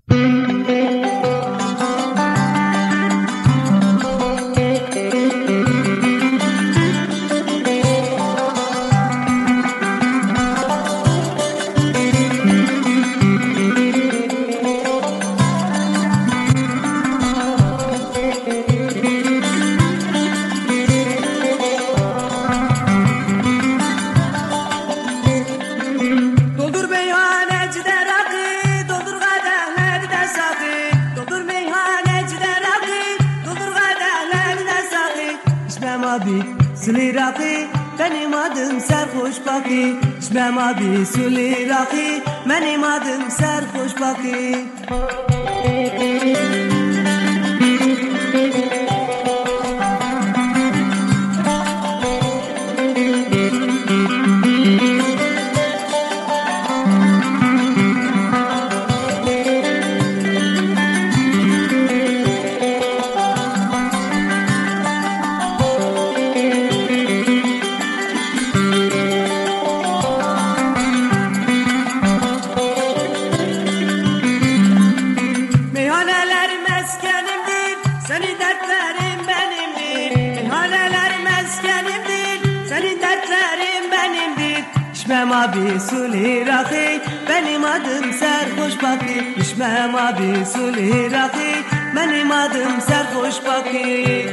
abi suli rakı, benim adım Serhoş Baki. İçmem abi suli rakı, benim adım Serhoş Baki. Senin dertlerin benimdir, meyhaneler meskenimdir. Senin dertlerin benimdir. İçmem abi suli rakı, benim adım Serhoş Baki. İçmem abi suli rakı, benim adım Serhoş Baki.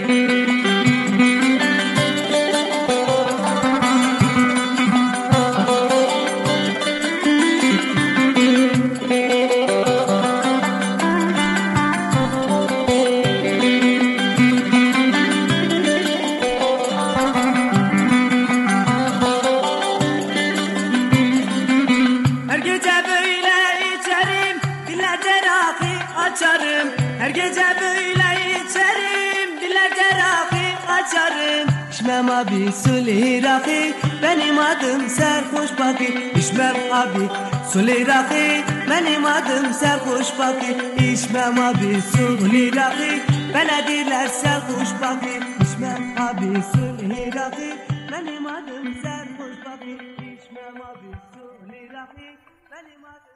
Açarım. Her gece böyle içerim, dillerce rakı açarım. İçmem abi suli rakı, benim adım Serhoş Baki. İçmem abi suli rakı, benim adım Serhoş Baki. İçmem abi suli rakı, bana dirler Serhoş Baki. İçmem abi suli rakı, benim adım Serhoş Baki. İçmem abi suli rakı, benim adım